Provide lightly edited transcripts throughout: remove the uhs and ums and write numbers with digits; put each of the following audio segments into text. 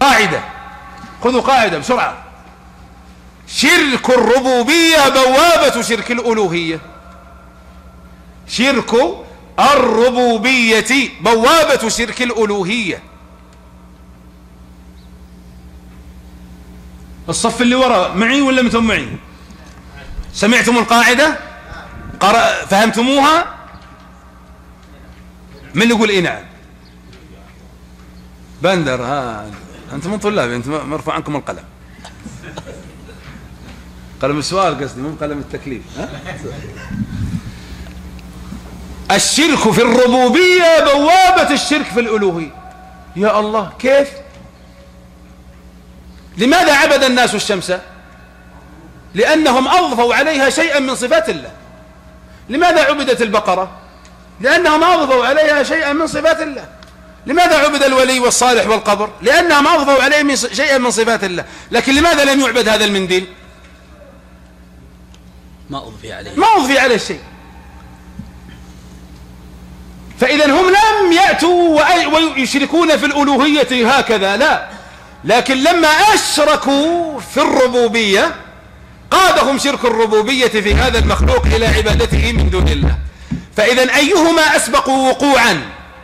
قاعدة، خذوا قاعدة بسرعة. شرك الربوبية بوابة شرك الألوهية. شرك الربوبية بوابة شرك الألوهية. الصف اللي وراء معي ولا انتم معي؟ سمعتم القاعدة؟ فهمتموها؟ من يقول إيه نعم؟ بندر، ها أنت من طلابي، أنت مرفوع عنكم القلم. قلم السؤال قصدي، مو قلم التكليف. الشرك في الربوبية بوابة الشرك في الألوهية. يا الله، كيف؟ لماذا عبد الناس الشمس؟ لأنهم أضفوا عليها شيئا من صفات الله. لماذا عبدت البقرة؟ لأنهم أضفوا عليها شيئا من صفات الله. لماذا عبد الولي والصالح والقبر؟ لأنهم أضفوا عليه شيئا من صفات الله. لكن لماذا لم يعبد هذا المنديل؟ ما أضفي عليه شيء. فإذا هم لم يأتوا ويشركون في الألوهية هكذا، لا، لكن لما أشركوا في الربوبية قادهم شرك الربوبية في هذا المخلوق إلى عبادته من دون الله. فإذا أيهما أسبق وقوعا؟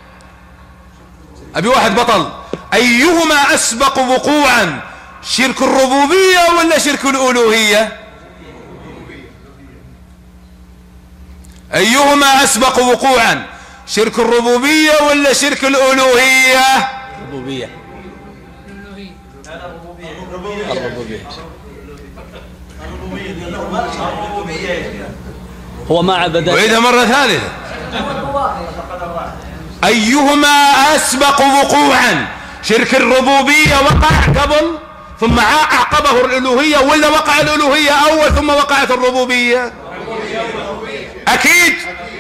أبي واحد بطل، أيهما أسبق وقوعا؟ شرك الربوبية ولا شرك الألوهية؟ أيهما أسبق وقوعا؟ شرك الربوبية ولا شرك الألوهية؟ الربوبية. هو ما عبد. وإذا مرة ثالثة، أيهما أسبق وقوعا؟ شرك الربوبية وقع قبل ثم أعقبه الألوهية، ولا وقع الألوهية أول ثم وقعت الربوبية؟ أكيد.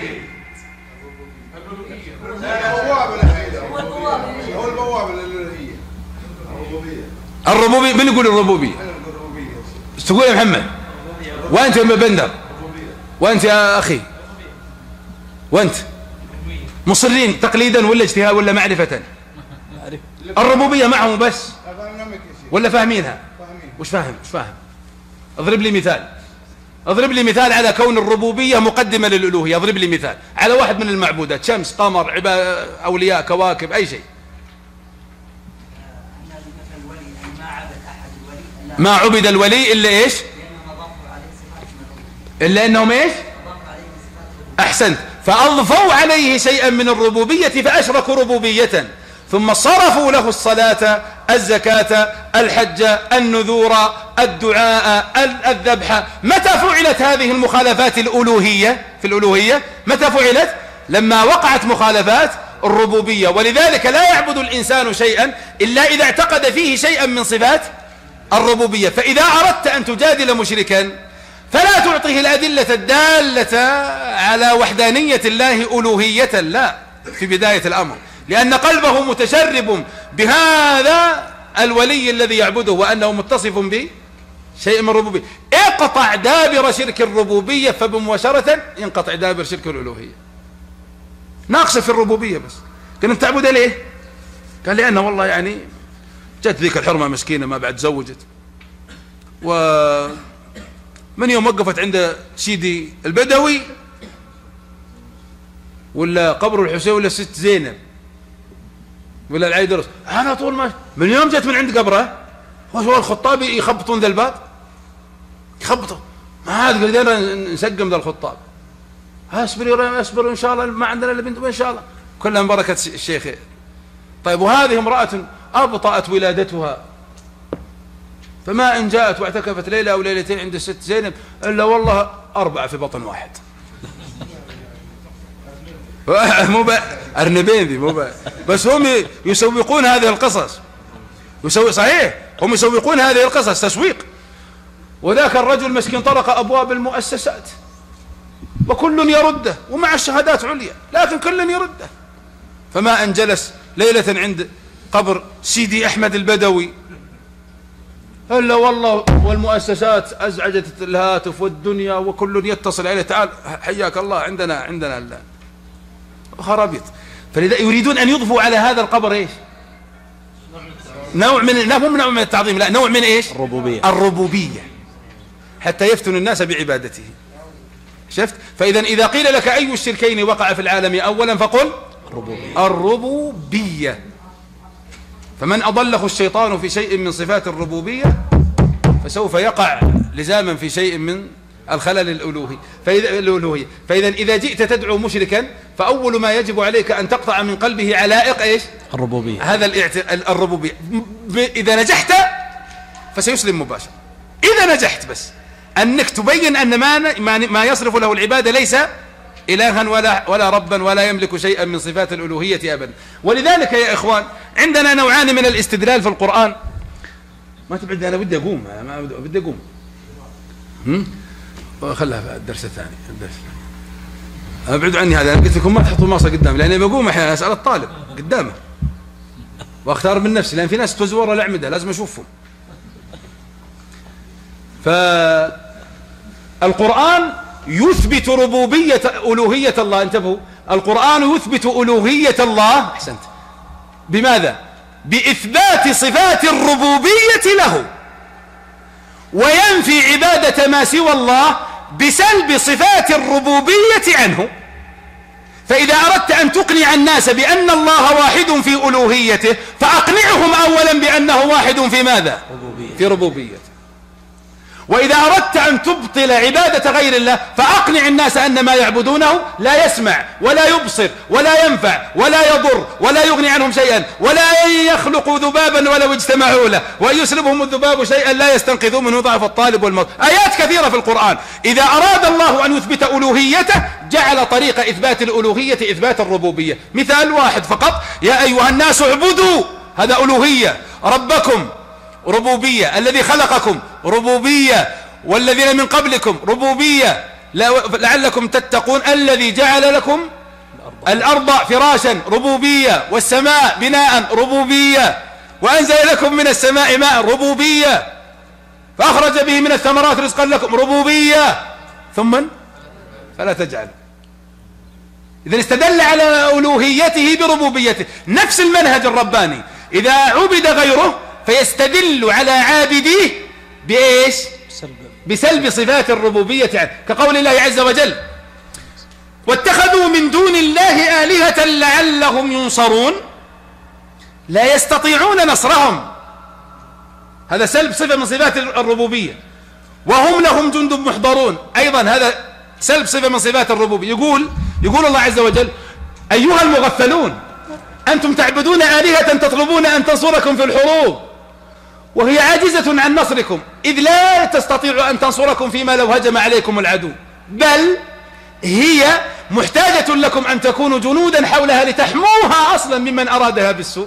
الربوبية. من يقول الربوبية؟ تقول يا محمد؟ وأنت يا بندر؟ وأنت يا أخي؟ وأنت؟ مصرين تقليدا ولا اجتهاد ولا معرفة؟ الربوبية معهم بس ولا فاهمينها؟ وش فاهم؟ اضرب لي مثال. اضرب لي مثال على كون الربوبية مقدمة للألوهية. اضرب لي مثال على واحد من المعبودات، شمس، قمر، أولياء، كواكب، أي شيء. ما عبد الولي إلا إيش؟ إلا أنهم إيش؟ أحسنت. فأضفوا عليه شيئا من الربوبية فأشركوا ربوبية، ثم صرفوا له الصلاة، الزكاة، الحج، النذور، الدعاء، الذبح. متى فعلت هذه المخالفات الألوهية في الألوهية؟ متى فعلت؟ لما وقعت مخالفات الربوبية. ولذلك لا يعبد الإنسان شيئا إلا إذا اعتقد فيه شيئا من صفات الربوبية. فإذا أردت أن تجادل مشركا فلا تعطيه الأدلة الدالة على وحدانية الله ألوهية، لا، في بداية الأمر، لأن قلبه متشرب بهذا الولي الذي يعبده وأنه متصف بشيء من الربوبية. اقطع دابر شرك الربوبية فبمباشرة ينقطع دابر شرك الألوهية. ناقصة في الربوبية بس. كنت تعبد ليه؟ قال لأنه والله يعني جت ذيك الحرمة مسكينة ما بعد تزوجت، ومن يوم وقفت عند سيدي البدوي ولا قبر الحسين ولا الست زينب ولا العيدرس، أنا طول ما من يوم جت من عند قبره هو الخطابي يخبطون ذا الباب، يخبطوا ما عاد قدرنا نسقم ذا الخطاب. اصبر إن شاء الله ما عندنا إلا بنت إن شاء الله، كلها من بركة الشيخ. طيب وهذه امرأة أبطأت ولادتها، فما إن جاءت واعتكفت ليلة أو ليلتين عند الست زينب إلا والله 4 في بطن واحد. مو أرنبين ذي مو بس هم يسوقون هذه القصص، صحيح هم يسوقون هذه القصص تسويق. وذاك الرجل مسكين طرق أبواب المؤسسات وكل يرده ومع الشهادات عليا، لكن كل يرده. فما أن جلس ليلة عند قبر سيدي أحمد البدوي إلا والله والمؤسسات أزعجت الهاتف والدنيا وكل يتصل عليه، تعال حياك الله عندنا خرابيط. فلذا يريدون أن يضفوا على هذا القبر إيش؟ نوع من نوع من التعظيم، لا نوع من إيش؟ الربوبية حتى يفتن الناس بعبادته. شفت؟ فإذا إذا قيل لك أي الشركين وقع في العالم أولا فقل الربوبية. فمن أضله الشيطان في شيء من صفات الربوبية فسوف يقع لزاما في شيء من الخلل الألوهي. فإذا إذا جئت تدعو مشركا فأول ما يجب عليك أن تقطع من قلبه علائق إيش؟ الربوبية. هذا الربوبية. إذا نجحت فسيسلم مباشرة. إذا نجحت بس أنك تبين أن ما يصرف له العبادة ليس إلها ولا ربا ولا يملك شيئا من صفات الألوهية أبدا. ولذلك يا إخوان عندنا نوعان من الاستدلال في القرآن. ما تبعد، أنا بدي أقوم، بدي أقوم. خلها في الدرس الثاني. ابعدوا عني هذا. أنا قلت لكم ما تحطوا ماصة قدامي، لأني بقوم أحيانا أسأل الطالب قدامه وأختار من نفسي، لأن في ناس توزوا ورا الأعمدة لازم أشوفهم. فالقرآن يثبت ربوبية ألوهية الله. انتبهوا، القرآن يثبت ألوهية الله. أحسنت. بماذا؟ بإثبات صفات الربوبية له، وينفي عبادة ما سوى الله بسلب صفات الربوبية عنه. فإذا أردت أن تقنع الناس بأن الله واحد في ألوهيته فأقنعهم أولا بأنه واحد في ماذا؟ في ربوبيته. وإذا أردت أن تبطل عبادة غير الله فأقنع الناس أن ما يعبدونه لا يسمع ولا يبصر ولا ينفع ولا يضر ولا يغني عنهم شيئا ولا يخلق ذبابا ولو اجتمعوا له، وإن يسلبهم الذباب شيئا لا يستنقذوا منه ضعف الطالب والموت. آيات كثيرة في القرآن. إذا أراد الله أن يثبت ألوهيته جعل طريق إثبات الألوهية إثبات الربوبية. مثال واحد فقط: يا أيها الناس اعبدوا، هذا ألوهية. ربكم ربوبية. الذي خلقكم ربوبية. والذين من قبلكم ربوبية لعلكم تتقون. الذي جعل لكم الأرض فراشا ربوبية، والسماء بناء ربوبية، وأنزل لكم من السماء ماء ربوبية، فأخرج به من الثمرات رزقا لكم ربوبية. ثم فلا تجعل. إذن استدل على ألوهيته بربوبيته. نفس المنهج الرباني. إذا عبد غيره فيستدل على عابديه بإيش؟ بسلب صفات الربوبية عنه، كقول الله عز وجل: واتخذوا من دون الله آلهة لعلهم ينصرون لا يستطيعون نصرهم. هذا سلب صفة من صفات الربوبية. وهم لهم جند محضرون، أيضا هذا سلب صفة من صفات الربوبية. يقول الله عز وجل: أيها المغفلون أنتم تعبدون آلهة تطلبون أن تنصركم في الحروب وهي عاجزة عن نصركم، إذ لا تستطيع أن تنصركم فيما لو هجم عليكم العدو، بل هي محتاجة لكم أن تكونوا جنودا حولها لتحموها أصلا ممن أرادها بالسوء.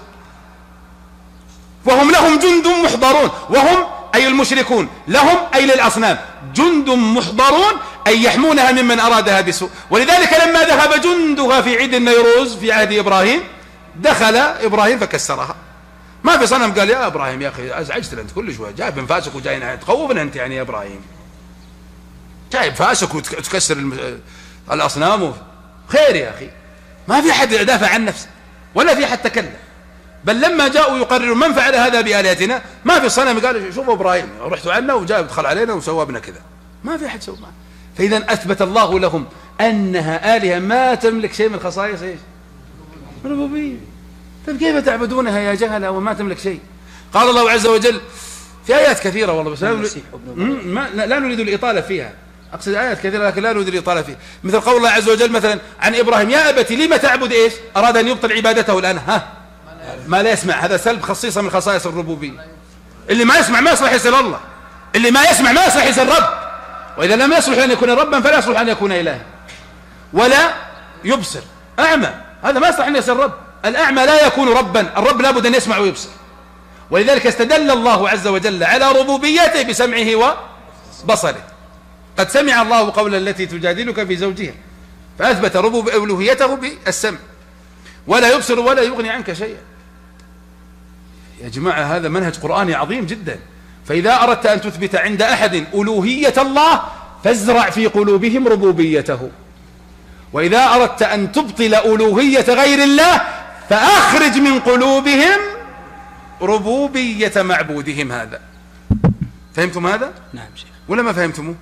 وهم لهم جند محضرون. وهم أي المشركون، لهم أي للأصنام جند محضرون أي يحمونها ممن أرادها بالسوء. ولذلك لما ذهب جندها في عيد النيروز في عهد إبراهيم دخل إبراهيم فكسرها. ما في صنم قال: يا إبراهيم يا أخي أزعجتنا أنت كل شوية، جايب انفاسك وجاي تخوفنا أنت يعني يا إبراهيم، جايب فاسك وتكسر الأصنام. خير يا أخي، ما في حد دافع عن نفسه ولا في حد تكلم. بل لما جاءوا يقرروا من فعل هذا بآلهتنا ما في صنم قال: شوفوا إبراهيم رحتوا عنا وجاء دخل علينا وسوى بنا كذا. ما في حد سوى معه. فإذا أثبت الله لهم أنها آلهة ما تملك شيء من خصائص إيش؟ ربوبية. طيب كيف تعبدونها يا جهلة وما تملك شيء؟ قال الله عز وجل في آيات كثيرة والله، بس لا نريد الإطالة فيها. أقصد آيات كثيرة لكن لا نريد الإطالة فيها. مثل قول الله عز وجل مثلا عن إبراهيم: يا أبت لما تعبد إيش؟ أراد أن يبطل عبادته الآن. ما لا يسمع. هذا سلب خصيصة من خصائص الربوبية. اللي ما يسمع ما يصلح يصير الله، اللي ما يسمع ما يصلح يصير رب، وإذا لم يصلح أن يكون ربا فلا يصلح أن يكون إلها. ولا يبصر، أعمى، هذا ما يصلح أن يصير رب. الأعمى لا يكون ربا، الرب لابد أن يسمع ويبصر. ولذلك استدل الله عز وجل على ربوبيته بسمعه وبصره. قد سمع الله قول التي تجادلك في زوجها، فأثبت ألوهيته بالسمع. ولا يبصر ولا يغني عنك شيئا. يا جماعة هذا منهج قرآني عظيم جدا. فإذا أردت أن تثبت عند أحد ألوهية الله فازرع في قلوبهم ربوبيته، وإذا أردت أن تبطل ألوهية غير الله فأخرج من قلوبهم ربوبية معبودهم هذا. فهمتم هذا؟ نعم شيخ. ولا ما فهمتموه؟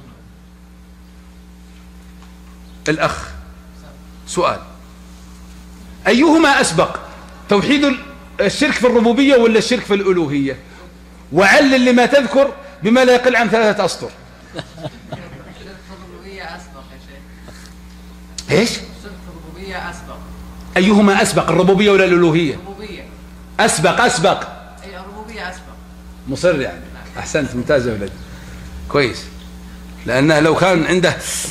الأخ سؤال: أيهما أسبق، توحيد الشرك في الربوبية ولا الشرك في الألوهية؟ وعلل لما تذكر بما لا يقل عن 3 أسطر. الربوبية أسبق يا شيخ. إيش؟ الربوبية أسبق. أيهما أسبق، الربوبية ولا الألوهية؟ الربوبية. أسبق. أي الربوبية أسبق. مصر يعني. أحسنت، ممتاز يا ولد، كويس. لأنه لو كان عنده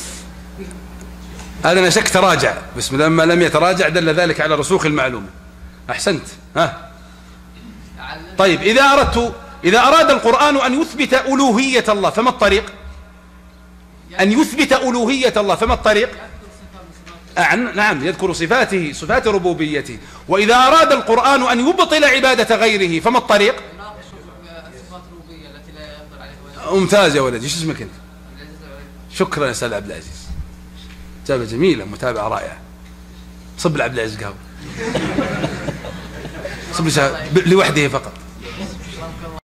هذا أنا شك تراجع، بس لما لم يتراجع دل ذلك على رسوخ المعلومة. أحسنت. ها طيب، إذا أراد القرآن أن يثبت ألوهية الله فما الطريق؟ أن يثبت ألوهية الله فما الطريق؟ نعم، يذكر صفاته، صفات ربوبيته. وإذا أراد القرآن أن يبطل عبادة غيره فما الطريق؟ صفات الربوبية التي لا يقدر عليها. ممتاز يا ولدي. ايش اسمك انت؟ شكرا يا استاذ عبد العزيز، إجابة جميلة، متابعة رائعة. صب لعبد العزيز قهوة، صب لوحده فقط.